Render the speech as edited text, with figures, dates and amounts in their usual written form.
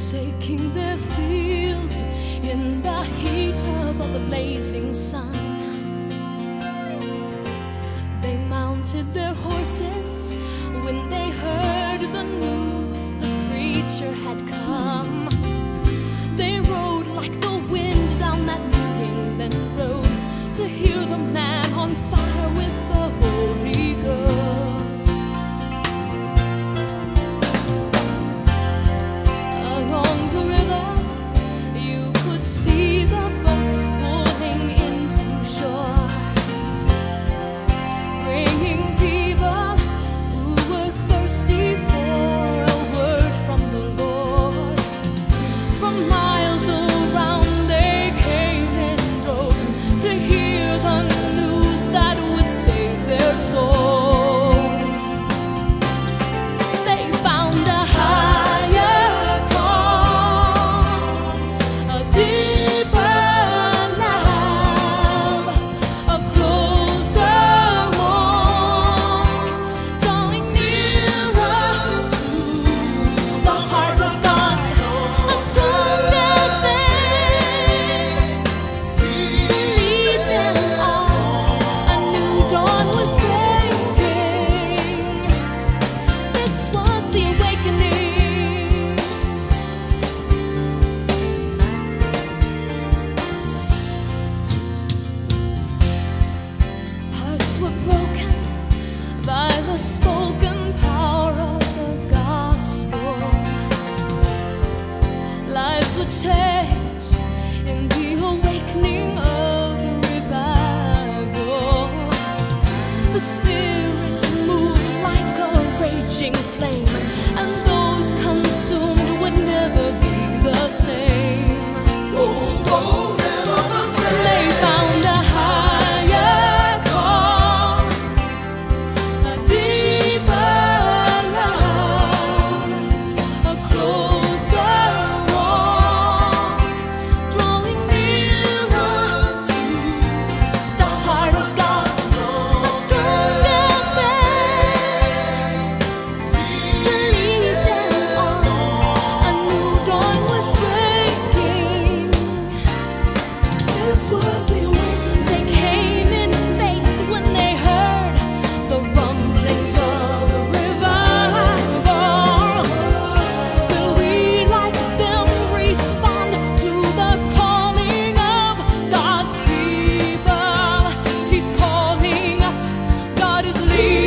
forsaking their fields in the heat of a blazing sun. They mounted their horses when they heard the news the preacher had come. They rode like the wind down that New England road to hear the man on fire with the Holy Ghost. Along the river you could see the boats pulling into shore, bringing people who were thirsty for a word from the Lord. From miles around they came in droves to hear the news that would save their souls. They found a higher call, a deeper love, a closer walk, drawing nearer to the heart of God, a stronger faith to lead them on. A new dawn was breaking. This was the awakening. Hearts were broken by the spoken power of the gospel. Lives were changed in the awakening of revival. The Spirit moved like a raging flame, and those consumed would never be the same. They found a higher call, a deeper love, a closer walk, drawing nearer to the heart of God, a stronger faith to lead them on. A new dawn was breaking. This was the awakening. They came in faith when they heard the rumblings of a revival. Will we, like them, respond to the calling of God's people? He's calling us. God is leading.